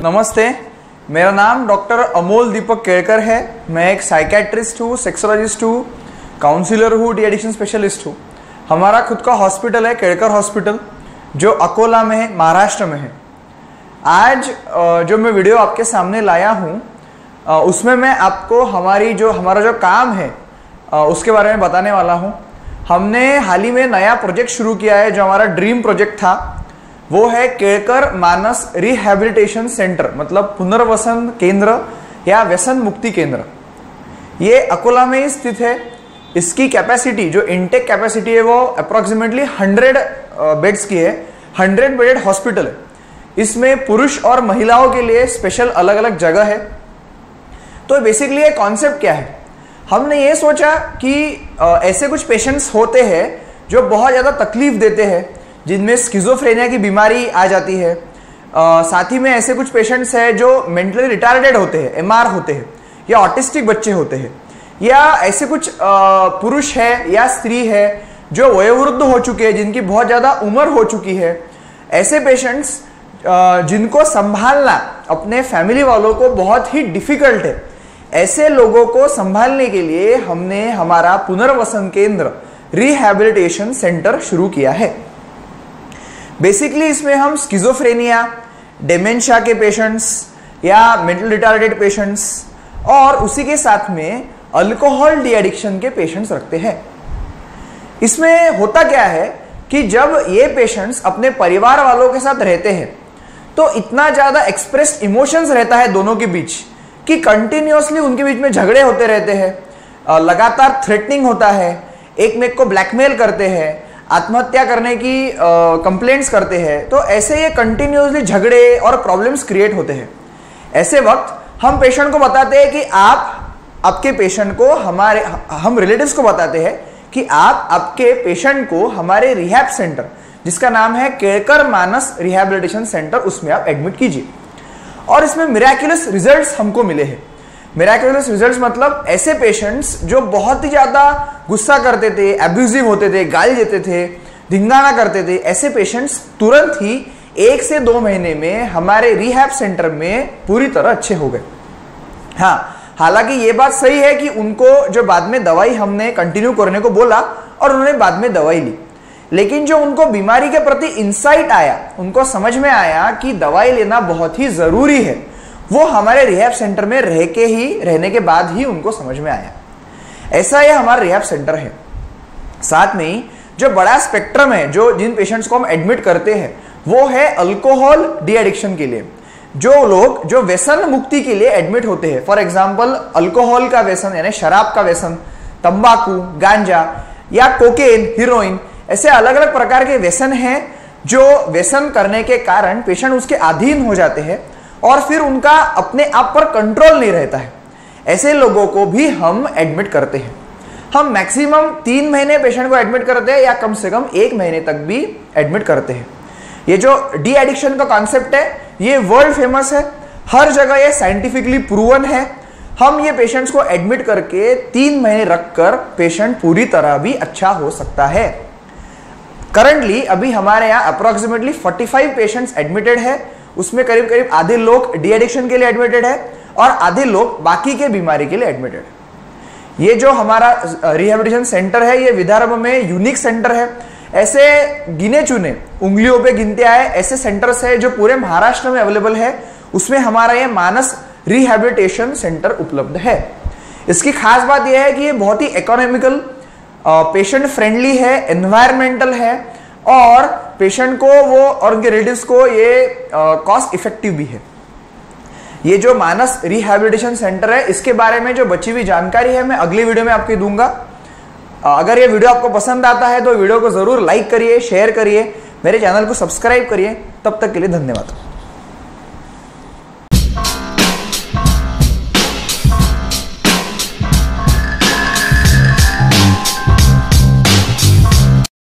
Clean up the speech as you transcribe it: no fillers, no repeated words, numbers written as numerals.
नमस्ते, मेरा नाम डॉक्टर अमोल दीपक केड़कर है। मैं एक साइकेट्रिस्ट हूँ, सेक्सोलॉजिस्ट हूँ, काउंसलर हूँ, डी एडिक्शन स्पेशलिस्ट हूँ। हमारा खुद का हॉस्पिटल है केड़कर हॉस्पिटल, जो अकोला में है, महाराष्ट्र में है। आज जो मैं वीडियो आपके सामने लाया हूँ उसमें मैं आपको हमारा जो काम है उसके बारे में बताने वाला हूँ। हमने हाल ही में नया प्रोजेक्ट शुरू किया है, जो हमारा ड्रीम प्रोजेक्ट था। वो है केड़कर मानस रिहैबिलिटेशन सेंटर, मतलब पुनर्वसन केंद्र या व्यसन मुक्ति केंद्र। ये अकोला में ही स्थित है। इसकी कैपेसिटी, जो इनटेक कैपेसिटी है, वो अप्रोक्सीमेटली 100 बेड्स की है। 100 बेडेड हॉस्पिटल है। इसमें पुरुष और महिलाओं के लिए स्पेशल अलग अलग जगह है। तो बेसिकली ये कॉन्सेप्ट क्या है, हमने ये सोचा कि ऐसे कुछ पेशेंट्स होते हैं जो बहुत ज़्यादा तकलीफ देते हैं, जिनमें स्किज़ोफ्रेनिया की बीमारी आ जाती है। साथ ही में ऐसे कुछ पेशेंट्स हैं जो मेंटली रिटार्डेड होते हैं, एमआर होते हैं, या ऑटिस्टिक बच्चे होते हैं, या ऐसे कुछ पुरुष है या स्त्री है जो वयोवृद्ध हो चुके हैं, जिनकी बहुत ज़्यादा उम्र हो चुकी है। ऐसे पेशेंट्स जिनको संभालना अपने फैमिली वालों को बहुत ही डिफिकल्ट है, ऐसे लोगों को संभालने के लिए हमने हमारा पुनर्वसन केंद्र रिहैबिलिटेशन सेंटर शुरू किया है। बेसिकली इसमें हम स्किज़ोफ्रेनिया, डेमेंशिया के पेशेंट्स या मेंटल रिटार्डेड पेशेंट्स और उसी के साथ में अल्कोहल डी एडिक्शन के पेशेंट्स रखते हैं। इसमें होता क्या है कि जब ये पेशेंट्स अपने परिवार वालों के साथ रहते हैं तो इतना ज़्यादा एक्सप्रेस्ड इमोशंस रहता है दोनों के बीच कि कंटिन्यूअसली उनके बीच में झगड़े होते रहते हैं, लगातार थ्रेटनिंग होता है, एक में को ब्लैकमेल करते हैं, आत्महत्या करने की कंप्लेंट्स करते हैं। तो ऐसे ये कंटिन्यूअसली झगड़े और प्रॉब्लम्स क्रिएट होते हैं। ऐसे वक्त हम पेशेंट को बताते हैं कि आपके पेशेंट को हम रिलेटिव्स को बताते हैं कि आपके पेशेंट को हमारे रिहैब सेंटर, जिसका नाम है केड़कर मानस रिहैबिलिटेशन सेंटर, उसमें आप एडमिट कीजिए। और इसमें मिराक्युलस रिजल्ट्स हमको मिले हैं। मिराक्युलस रिजल्ट्स मतलब ऐसे पेशेंट्स जो बहुत ही ज्यादा गुस्सा करते थे, एब्यूजिव होते थे, गाली देते थे, धिंगाना करते थे, ऐसे पेशेंट्स तुरंत ही 1 से 2 महीने में हमारे रिहैब सेंटर में पूरी तरह अच्छे हो गए। हाँ, हालांकि ये बात सही है कि उनको जो बाद में दवाई हमने कंटिन्यू करने को बोला और उन्होंने बाद में दवाई ली, लेकिन जो उनको बीमारी के प्रति इंसाइट आया, उनको समझ में आया कि दवाई लेना बहुत ही जरूरी है, वो हमारे रिहैब सेंटर में रहने के बाद ही उनको समझ में आया। ऐसा ये हमारा रिहैब सेंटर है। साथ में ही जो बड़ा स्पेक्ट्रम है, जिन पेशेंट्स को हम एडमिट करते हैं, वो है अल्कोहल डी एडिक्शन के लिए। जो लोग जो व्यसन मुक्ति के लिए एडमिट होते हैं, फॉर एग्जाम्पल अल्कोहल का व्यसन यानी शराब का व्यसन, तंबाकू, गांजा या कोकेन, हीरोइन, ऐसे अलग अलग प्रकार के व्यसन हैं जो व्यसन करने के कारण पेशेंट उसके अधीन हो जाते हैं और फिर उनका अपने आप पर कंट्रोल नहीं रहता है। ऐसे लोगों को भी हम एडमिट करते हैं। हम मैक्सिमम 3 महीने पेशेंट को एडमिट करते हैं या कम से कम 1 महीने तक भी एडमिट करते हैं। ये जो डी एडिक्शन का कॉन्सेप्ट है, ये वर्ल्ड फेमस है, हर जगह ये साइंटिफिकली प्रूवन है। हम ये पेशेंट्स को एडमिट करके 3 महीने रखकर पेशेंट पूरी तरह भी अच्छा हो सकता है। करंटली अभी हमारे यहाँ अप्रोक्सीमेटली 45 पेशेंट्स एडमिटेड है। उसमें करीब करीब आधे लोग डी एडिक्शन के लिए एडमिटेड है और आधे लोग बाकी के बीमारी के लिए एडमिटेड है। ये जो हमारा रिहैबिलिटेशन सेंटर है, ये विदर्भ में यूनिक सेंटर है। ऐसे गिने चुने, उंगलियों पे गिनते आए ऐसे सेंटर्स है जो पूरे महाराष्ट्र में अवेलेबल है। उसमें हमारा ये मानस रिहैबिलिटेशन सेंटर उपलब्ध है। इसकी खास बात यह है कि ये बहुत ही इकोनॉमिकल, पेशेंट फ्रेंडली है, एनवायरमेंटल है और पेशेंट को और उनके रिलेटिव्स को ये कॉस्ट इफेक्टिव भी है। ये जो मानस रिहैबिलिटेशन सेंटर है, इसके बारे में जो बची हुई जानकारी है मैं अगली वीडियो में आपको दूंगा। अगर ये वीडियो आपको पसंद आता है तो वीडियो को जरूर लाइक करिए, शेयर करिए, मेरे चैनल को सब्सक्राइब करिए। तब तक के लिए धन्यवाद।